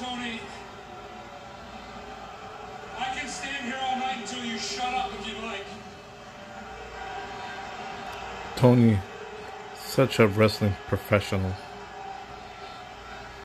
Tony, I can stand here all night until you shut up if you like. Tony, such a wrestling professional.